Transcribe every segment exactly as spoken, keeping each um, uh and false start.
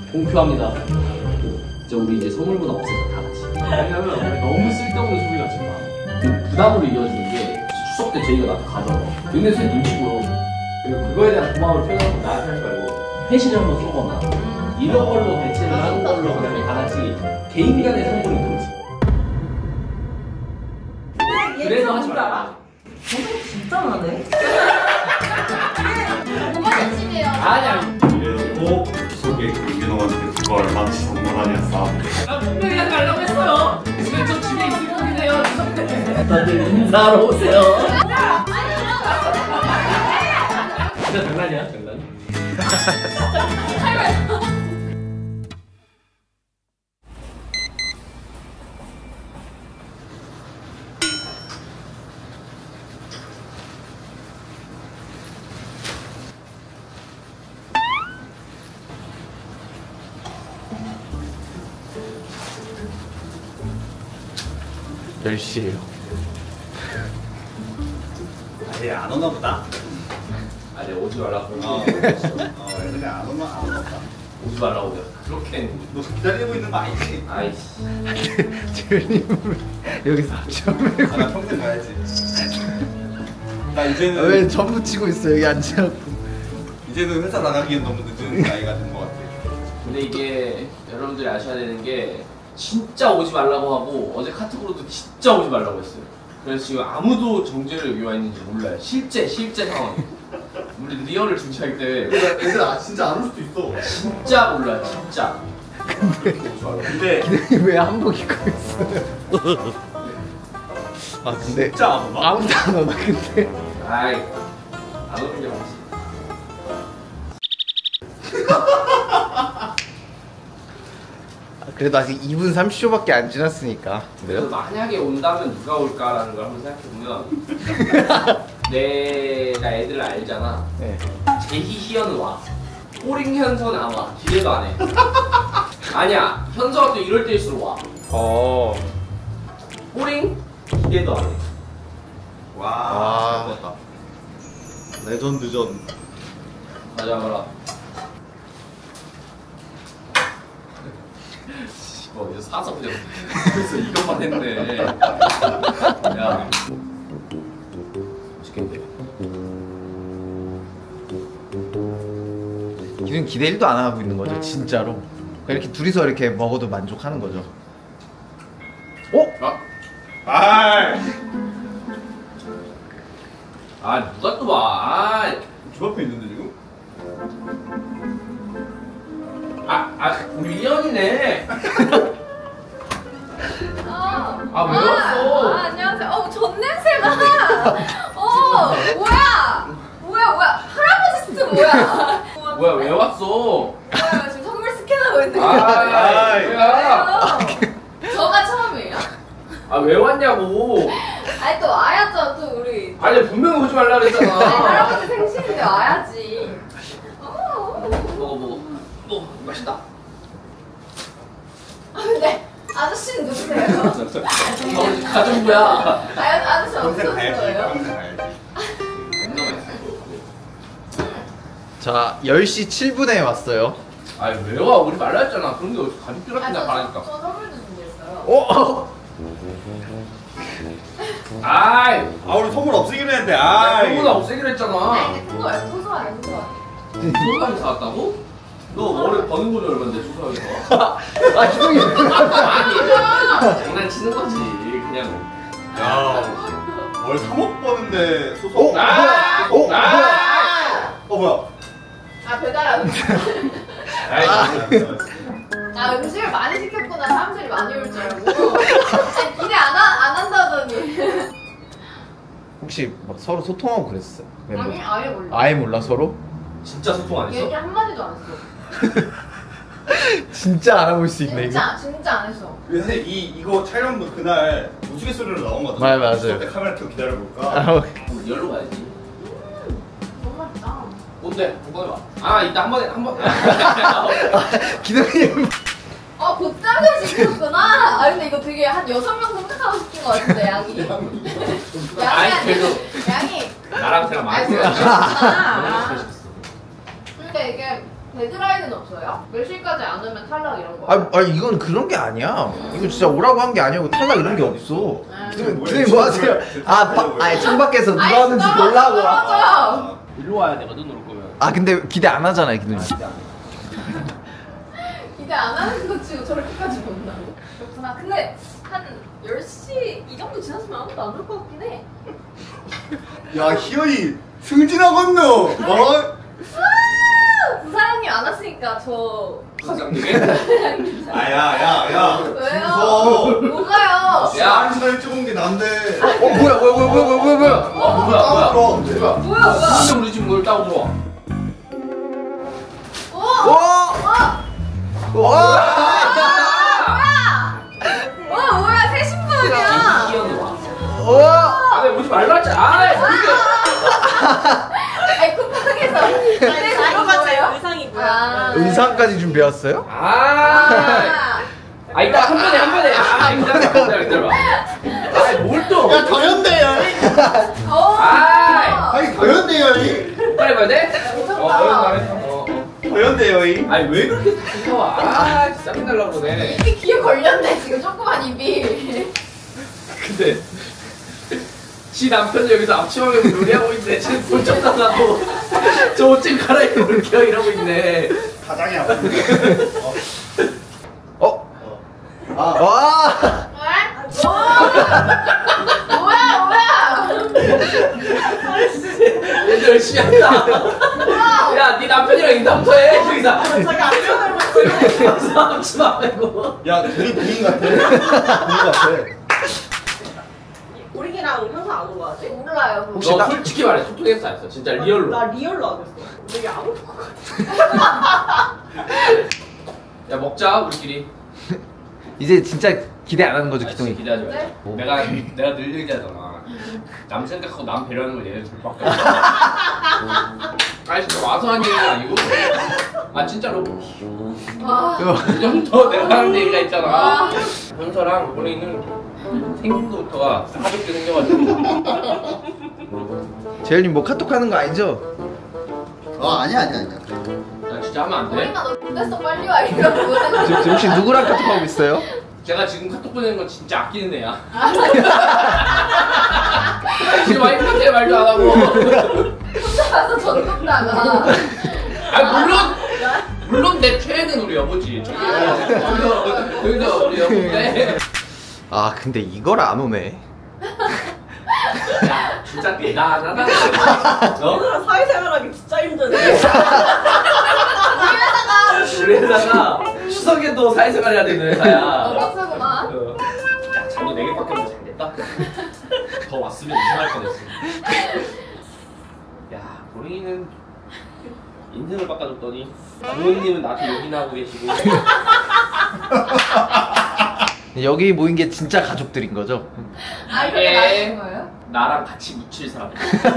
공표합니다. 진짜 우리 이제 소물문 없애자 다 같이. 왜냐면 너무 쓸데없는 소리가 지금 그 부담으로 이어지는 게 추석 때 저희가 나한테 가져와. 근데 새 눈치 보러. 그리고 그거에 대한 고마움을 표현하고 나한테 하지 말고 회식을 한번 쏘거나 이런 걸로 대체를 하는 걸로 그다음에 다 같이 개인 간의 선물을 그러지. 그래서 하지 말라. 정말 진짜 많네. 뭐가 열심히해요. 아니야. 그리고 속에 윤호한테 그걸 마치 선물하냐싸. 아 분명히 하지 말라고 했어요. 지금 저 집에 있을 뿐이네요. 추석 때. 다들 인사하러 오세요. 진짜 장난이야, 장난. 열 시에요. 아예 안 오나 보다. 아, 내가 오지 말라고. 어, 어 애들이 안 오나 안 오나 보다. 오지 말라고 내가 그렇게 했는데. 너 기다리고 있는 거 아니지? 아이씨. 재현님을 여기서 처음에 아, 나 평생 가야지. 나 이제는 왜 전부 치고 있어 여기 앉아갖고. 이제는 회사 나가기엔 너무 늦은 나이가 된 것 같아. 근데 이게 여러분들이 아셔야 되는 게 진짜 오지 말라고 하고 어제 카톡으로도 진짜 오지 말라고 했어요. 그래서 지금 아무도 정제를 여기 와 있는지 몰라요. 실제 실제 상황. 우리 리얼을 중시하기 때문에 애들 아, 진짜 안 올 수도 있어. 진짜 몰라요. 진짜. 근데 기능이 왜 한복 입고 있어요? 아 근데 진짜 안 오나? 아무도 안 오나 근데. 아이 안 오는 게 맞지. 그래도 아직 이 분 삼십 초밖에 안 지났으니까. 그래서 만약에 온다면 누가 올까라는 걸 한번 생각해보면 내가 애들을 알잖아. 네. 제희 희연은 와. 꼬링 현서는 안 와. 기대도 안 해. 아니야. 현서가 또 이럴 때일수록 와. 어. 꼬링 기대도 안 해. 와, 아. 잘 컸다. 레전드전. 가자 가라. 어 이제 사서 그냥 그래서 이것만 했네. 야. 맛있겠네. 기능 기대 일도 안 하고 있는 거죠 진짜로. 이렇게 둘이서 이렇게 먹어도 만족하는 거죠. 어? 아, 아, 아 누가 또 봐. 아, 저 앞에 있는데 지금? 아, 아 우리 이현이네. 어. 아, 왜 왔어? 아, 안녕하세요. 어, 전 냄새가. 어, 뭐야? 뭐야, 뭐야? 할아버지 스트 뭐야? 뭐야 왜 왔어? 뭐야, 지금 선물 스캔하고 있는 아, 거야. 뭐야? 저가 처음이에요. 아 왜 왔냐고. 아니 또 와야죠, 또 우리. 아니 분명히 오지 말라 아니, 그랬잖아. 할아버지 생신인데 와야지. 어. 먹어 먹어. 먹어 맛있다. 아, 근데 아저씨는 누구세요? 아버지 가정부야. 아, 아저씨 평생 어떤 가야지. 거예요? 평생 가야지. 자 열 시 칠 분에 왔어요. 아니 왜 와? 우리 말라 했잖아. 그런 게 어디서 가족들 같은 데 가라니까. 저 선물도 준비했어요. 어? 아이 아, 우리 선물 없애기로 했는데. 아 아, 그거보다 없애기로 아니 했잖아. 근데 그거예요. 소소하게 소소하게. 소소하게 사왔다고? 너 월에 버는 돈이 얼만데 소소하게 사? 아 기능이. 아니 장난치는 거지 그냥. 야, 월 삼억 버는데 소속. 어? 아! 어? 뭐야? 아! 어, 뭐야? 아 배달 안 돼. 아이 아 음식을 많이 시켰구나. 사람들이 많이 올 줄 알고. 아니, 기대 안, 하, 안 한다더니. 혹시 막 서로 소통하고 그랬어요? 멤버? 아니 아예 몰라. 아예 몰라 서로? 진짜 소통 안 했어? 얘기 한 마디도 안 했어. 진짜 알아볼 수 있네 이거. 진짜 진짜 안 했어. 근데 이 이거 촬영도 그날 우스갯소리로 나온 거거든. 맞아요, 맞아요. 수업 때 카메라 켜고 기다려볼까? 아, 우리 열로 가야지. 너무 맛있다. 뭔데? 한번 해봐. 아 이따 한 번에 한 번. 기능이. 아 곧장을 시켰구나. 아 근데 이거 되게 한 여섯 명 선택하고 시킨 거 같은데 양이. 아이, 양이 그래도. 양이. 나랑 걔랑 많이 아이고, 먹었어. 아, 아. 근데 이게 데드라인은 없어요? 몇 시까지 안 오면 탈락 이런 거? 아, 아니 이건 그런 게 아니야. 이거 진짜 오라고 한 게 아니고 탈락 이런 게 어딨어. 아, 선생님 뭐 하세요? 아, 바, 아니 창밖에서 누가 하는지 보려고. 떨어져. 일로 와야 되거든 올 거면. 아 근데 기대 안 하잖아요, 기대. 기대 안 하는 거 치고 저렇게까지 본다고? 그렇구나. 근데 한 열 시 이 정도 지났으면 아무도 안 올 것 같긴 해. 야 희연이 승진하겠노. 어? 부사장님 안 왔으니까 저 사장님이? 아야야야. 왜요? 뭐가요? 야. 한 시간 일찍 온 게 난데. 어 뭐야 뭐야 뭐야 뭐야 뭐야 뭐야. 어 뭐야 뭐야? 뭐야? 뭐야? 뭐야 뭐야? 근데 우리 지금 뭘 따고 좋아? 오! 와! 어? 와! 와 뭐야 새 신발이야. 이기현으로 와. 와! 아, 오지 말라 했잖아. 아, 이게. 아니 쿠팡에서 새 들어가세요? 의상이 아. 의상까지 준비했어요? 아. 아. 아, 이따 한 번에 한 번에. 아, 기다려 기다려. 아, 뭘 또? 야 더현대야. 어. 아. 아니 더현대야. 빨리 가야 돼? 어, 어른 말했어. 어. 더현대야. 아니 왜 그렇게 무서워? 아, 진짜 짜증날라 보네. 입이 귀에 걸렸네 지금 조그만 입이. 근데 지 남편이 여기서 앞치마를 놀이하고 있는데 쟤는 본적 나가고 저 옷 좀 갈아입고 올게요 이러고 있네. 가장이 아파. 어? 아. 와! 왜? 어? 뭐야 뭐야? 얘 열심히 한다. 야, 네 남편이랑 인사부터 해. 저기서. 자기 앞면을 여기서 앞치마 말고. 야 둘이 부인 같아. 부인 같아. 우리기랑 항상 안 온 거 같지? 몰라요. 그거. 혹시 너 나- 솔직히 말해. 소통했어 안 했어? 진짜 리얼로. 나 리얼로 안 했어. 되게 안 올 것 같아. 야, 먹자 우리끼리. 이제 진짜 기대 안 하는 거죠, 아, 기동이. 진짜 기대하지 네? 말고. 내가 내가 늘 얘기하잖아. 남 생각하고 남 배려하는 걸 얘네 둘밖에 없어. 아니 진짜 와서 하는 얘기가 아니고. 아 진짜로. 와. 이전부터 내가 하는 얘기가 있잖아. 와. 현서랑 우리는 생긴 것부터가 사족게 생겨가지고. 재현님 뭐 카톡 하는 거 아니죠? 어 아니야 아니야 아니야. 나 진짜 하면 안 돼? 우리가 너 됐어 빨리 와 이러고 보내는 지금 지금 혹시 누구랑 카톡 하고 있어요? 제가 지금 카톡 보내는 건 진짜 아끼는 애야. 지금 와이프한테 말도 안 하고. 혼자 가서 전국다가. 아 물론 물론 내 최애는 우리 여보지. 여기서 여기서 우리 여보인데. 아 근데 이걸 안 오네. 야 진짜 대단하다. 어? 오늘은 사회생활하기 진짜 힘드네. 우리 회사가 추석에도 사회생활 해야 되는 회사야. 어 빡세구만. 어. 야, 자기 네 개밖에 없어 잘 됐다. 더 왔으면 이상할 뻔했어. 야, 보링이는 인생을 바꿔줬더니 부모님은 나한테 욕이나 하고 계시고. 여기 모인 게 진짜 가족들인 거죠? 아 이렇게 나신 거예요? 나랑 같이 묻힐 사람.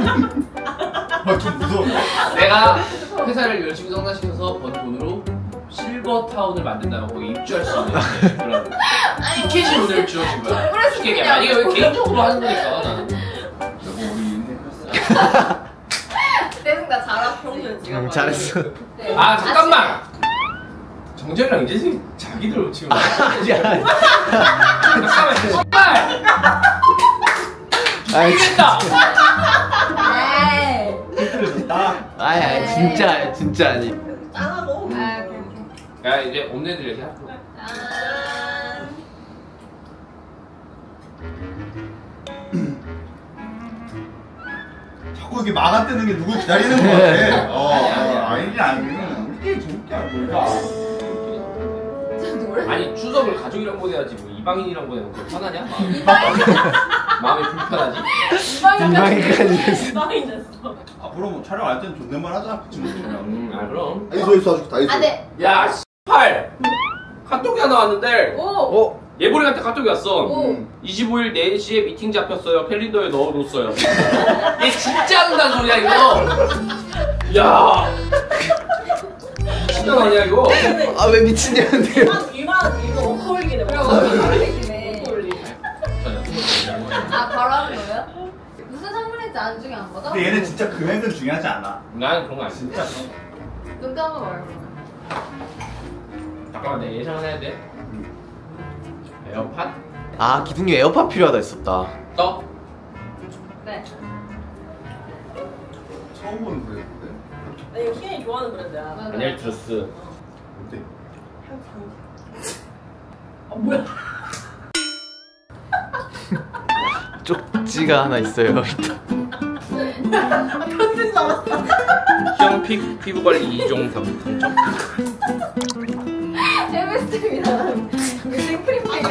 아좀 무서워. 내가 회사를 열심히 성장시켜서 번 돈으로 실버타운을 만든다면 거기 입주할 수 있는 그런 티켓이 오늘 주어진 거야. 그래서 티켓이 그냥 아니 이게 왜 뭐- 개인적으로 하는 거니까 나는. 여보 우리 인생 했어. 내생 나 잘했어. 평소에 지가 응, 잘했어. 네. 아 잠깐만. 정재랑 이제 자기들 지금 아니야. 잠깐만 정말 아이 미쳤다. 네. 나. 아이 아이 진짜 진짜 아니. 짠하고. 아 오케이 오케이. 야 이제 엄네들 얘기하. 짠. 자꾸 이렇게 막아 뜨는 게 누굴 기다리는 거 같아. 어, 어 아니지 아니면 우리끼리 재밌게 하고 놀자. 저 노래. 아니 추석을 가족이랑 보내야지 뭐 이방인이랑 보내면 그거 편하냐? 마음이, 이방인 마음이 불편하지? 이방인 민망이까지 됐어. 이방인 됐어. 앞으로 뭐 촬영할 때는 존댓말 하자. 그 친구들이랑. 음, 아 그럼. 다 있어 있어 다 있어. 안돼. 야 씨팔 카톡이 하나 왔는데 오. 어? 예보리한테 카톡이 왔어. 오. 이십오일 네 시에 미팅 잡혔어요. 캘린더에 넣어뒀어요. 얘 진짜 한다는 소리야 이거. 야 진짜 아니야 이거. 아 왜 미친냐는데요? 일반 일반 이거 워커홀릭이네. 그래 워커홀릭. 워커홀릭이네. 워커홀릭. 아 바로 하는 거예요? 무슨 선물인지 안중에 안 받아? 근데 얘는 진짜 금액은 중요하지 않아. 난 그런 거 아니야. 진짜. 눈 감아봐요. 잠깐만 내 예상은 해야 돼. 에어팟? 아 기둥이 에어팟 필요하다 했었다. 떠? 네. 처음 보는 브랜드인데? 나 이거 희연이 좋아하는 브랜드야. 다니엘 트루스. 어때? 아 뭐야? 쪽지가 하나 있어요. 편지 남았어. 희영 피, 피부 관리 이 종 당첨. 엠에스엠이랑 그 생크림 케이크.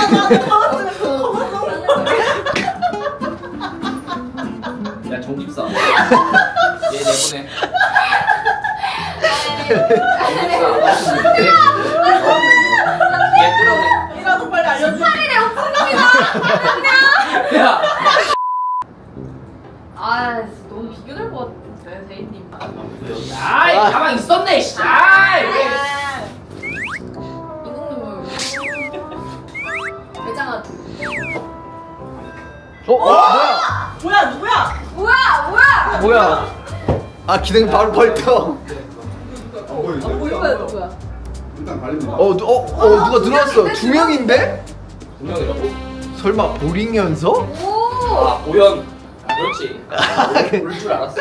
야 정집사. 얘 내보내. 정집사. 얘 끌어내. 이라도 빨리 알려줘. 팔일에 오픈합니다. 야. 아 너무 비교될 것 같은데 제이님. 아이 가만 있었네. 씨. 아이. 이국눈물. 매장아. 어? 어? 뭐야? 뭐야 누구야? 뭐야 뭐야? 뭐야? 아 기둥이 바로 벌떡. 어, 보이지? 누구야 누구야? 일단 가립니다. 어, 누, 어, 어 누가 들어왔어? 두 명인데? 분명이라고? 설마 보링 연서? 오. 아 보현. 아, 그렇지. 볼 줄 알았어.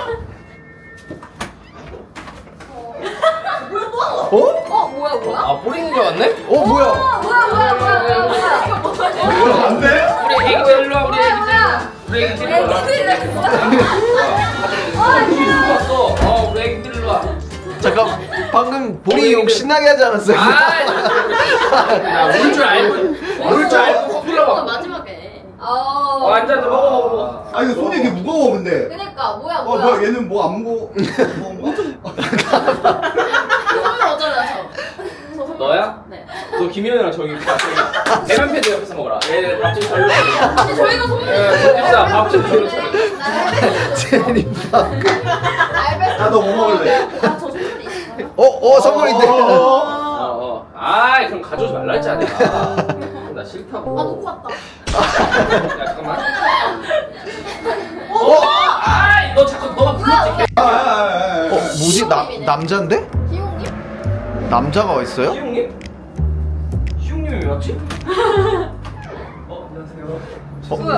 어? 어 뭐야 뭐야? 아 보링인 줄 알았네? 어 뭐야? 어, 뭐야 뭐야 뭐야 뭐야 뭐야? 이거 안 돼? 우리 애기들 일로 와. 우리 애기들. 뭐야? 우리 애기들 일로 와. 애기들이랑 아, 애기들 왔어. 어, 우리 애기들 일로 와. 잠깐 방금 보링이 욕 신나게 하지 않았어요? 아, 모를 줄 알고, 모를 줄 알고 꺾으려고. 마지막에. 어, 어. 앉아, 먹어, 먹어, 먹어. 아 이거 손이 이렇게 무거워 근데. 그니까 뭐야 어 뭐야? 뭐야 얘는 뭐 안 무거워? 무거운가? 선물 어쩌냐 저. 너야? 네. 너 김희연이랑 저기 저기 대면 패드 옆에서 먹어라. 얘네 밥좀 절로 차려. 아니 저희가 선물. 집사 밥좀 절로 차려. 제니파. 나도 뭐 먹을래? 아저 선물이 있어요. 어, 어 선물인데. 어, 어. 아이, 그럼 가져오지 말라 했잖아. 나 싫다고. 아 놓고 왔다. 야, 잠깐만. 어? 아이, 너 자꾸 너가 불렀지. 아, 아, 아, 아, 어 아. 뭐지? 나 남자인데? 기용님? 남자가 와 있어요? 희웅님? 희웅님이 왜 왔지? 어, 안녕하세요. 누구야?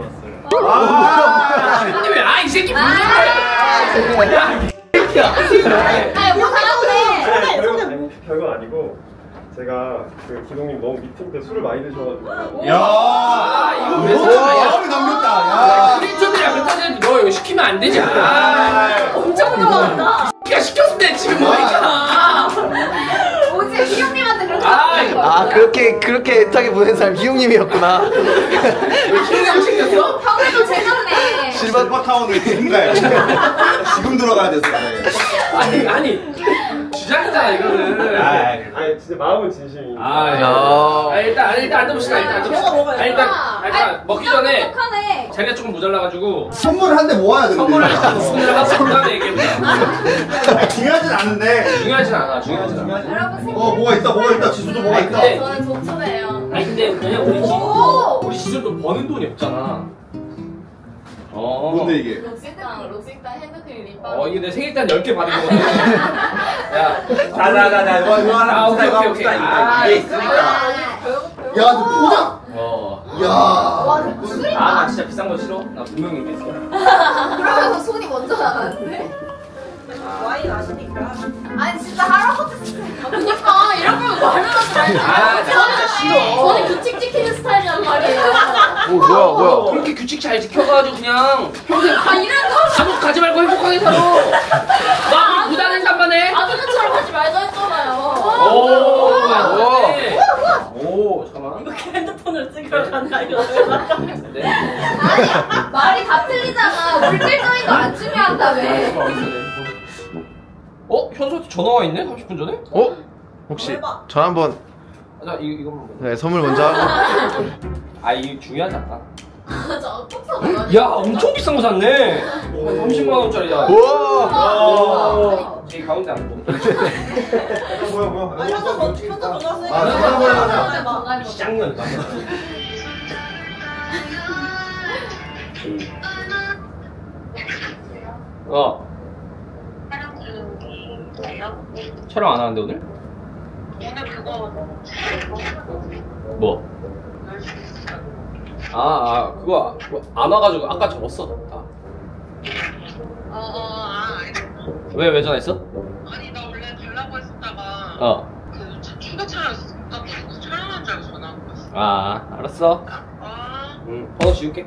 아, 희웅님이 아, 이 새끼 아. 불렀네. 야, 이 새끼야. 아 뭐 잘하네. 별거, 별거 아니고 제가 그 기동님 너무 미팅 때 술을 많이 드셔가지고 야, 아, 이거 왜 오, 사냐? 마음이 담겼다. 야. 크리처들이랑 그랬다는데 너 이거 시키면 안 되지. 아, 엄청 좋아한다. 니가 시켰으면 내 집에 뭐 있잖아. 뭐지 기용님한테 그렇게 아, 하는 거야? 아 그렇게 그렇게 애타게 보낸 사람 희용님이었구나. 희웅이 챙겼어? 평일도 제작네. 실버타운을 지금가야 지금 들어가야 됐어. 아니, 아니. 주작이잖아, 이거는. 아니 진짜 마음은 진심이 아, 야. 아, 일단, 아니, 일단 앉아봅시다. 일단 앉아봅시다. 먹어, 먹어요. 아, 일단, 아, 일단 먹기 전에 착하네. 자기가 조금 모자라가지고 선물을 한 대 모아야 되는데. 선물을 일단 오픈을 하고 그다음에 얘기해보자. 중요하진 않은데. 중요하진 않아, 중요하진 않아. 여러분 생일. 어 뭐가 있다 뭐가 있다 지수도 뭐가 있다. 근데- 저는 좋잖아요. 아니, 근데 그냥 우리 지 오. 우리 지수도 버는 돈이 없잖아. 어. 뭔데 이게? 록식당 록식당 핸드크림 립밤. 어, 이게 내 생일 때 열 개 받은 거거든. 야, 자자자자 이거 이거 하나 아, 오케이, 오케이, 오케이. 아, 이게 있으니까. 야, 너 포장. 어. 야. 와 술이 아, 나 많아. 진짜 비싼 거 싫어? 나 분명히 있겠어. 그러면서 손이 먼저 나가는데. 와인 아시니까. 아니 진짜 할아버지. 아, 그니까 이런 거 말을 하지 말자. 아, 나 진짜 싫어. 저는 규칙 지키는 스타일이란 말이에요. 오 뭐야 뭐야? 그렇게 규칙 잘 지켜가지고 그냥 평생 아 이런 거 감옥 가지 말고 행복하게 살아. 나 무단횡단만 해. 아들처럼 하지 말자 했잖아요. 오, 오. 오, 잠깐만. 이거 핸드폰을 찍으러 간다 이거. 네. 아니 말이 다 틀리잖아. 물질적인 거 안 중요한다며. 어? 현수한테 전화 와 있네? 삼십 분 전에? 어? 혹시 전 한번 나 이거 이거 먹어. 네, 선물 먼저 하고. 아, 이게 중요하지 않아. 저 어떡하나. 야, 엄청 비싼 거 샀네. 한 삼십만 원짜리야. 우와. 이 가운데 앉고. 뭐야 뭐야. 아니 현서 전 현서 전화 왔으니까. 아, 전화 보내자. 전화 이 쌍년. 어. 하세요? 촬영 안 하는데 오늘? 오늘 그거 뭐? 아, 아 그거 안 와가지고 아까 적었어. 아. 어어 아 알겠어. 왜, 왜 전화했어? 아니 나 원래 가려고 했었다가 어. 그 차- 추가 촬영에서 못 갔거든. 그래서 촬영한 줄 알고 전화한 거였어. 아, 알았어. 아 응, 번호 지울게.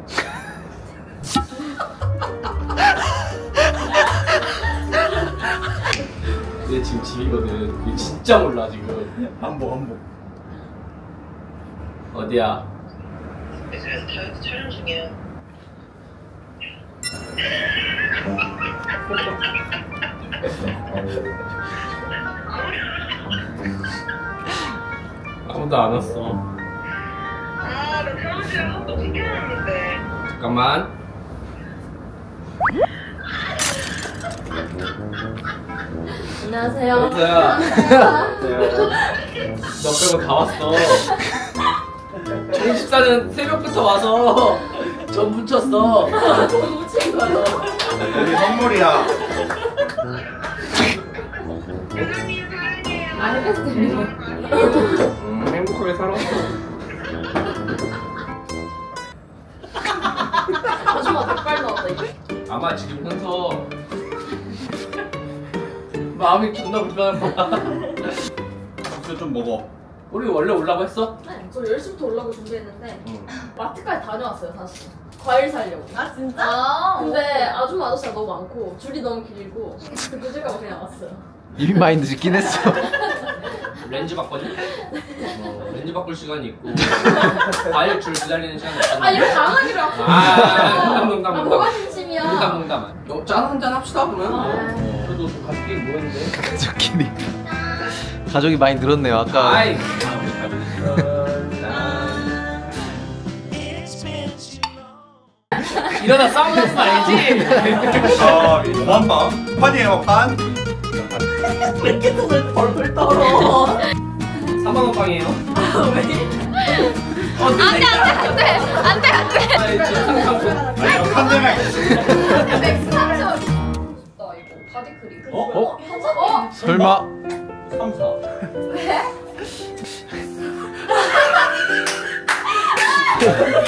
얘 지금 집이거든. 얘 진짜 몰라 지금. 한복 한복. 어디야? 요즘에 다이어트 촬영 중이야. 아무도 안 왔어. 아나 사무실에 한번 시켜놨는데. 잠깐만. 안녕하세요. 여보세요. 너 빼고 다 왔어. 이십사 년 새벽부터 와서 전 붙였어. 돈 묻힌 거야, 너. 여기 선물이야. 아, 햇볕 때문에. 음, 행복하게 살아. 아줌마 닭발 넣었다, 이게. 아마 지금 현서 마음이 존나 불편할 거야. 국수 좀 먹어. 우리 원래 올라고 했어? 네, 저 열 시부터 올라고 준비했는데 응. 마트까지 다녀왔어요, 사실. 과일 사려고. 아 진짜? 아, 근데 아줌마 아저씨가 너무 많고 줄이 너무 길고 늦을까봐 그냥 왔어요. 이미 많이 늦긴 했어. 렌즈 바꿔줘? 어, 렌즈 바꿀 시간이 있고 과일 줄 기다리는 시간이 없잖아. 아, 이렇게 안 하기로 하고. 아, 농담 농담 아, 농담. 뭐가 진심이야. 농담 농담. 어, 짠 한잔 합시다 그러면. 아. 어, 그래도 가족끼리 모였는데. 가족끼리. 가족이 많이 늘었네요. 아까. 아이. 아, 우리 가족이 있어. 짠. 이러다 싸우는 거 알지? 아, 무한빵. 판이에요, 판. 왜 이렇게 돈을 벌벌 떨어. 삼만 원 빵이에요. 안돼 안돼 안돼 안돼 안돼. 아이, 지금 상상. 아니, 한 대만 있어. 맥스 한점 싶다 이거 바디크림. 어? 어? 어? 설마. 삼, 사. 왜?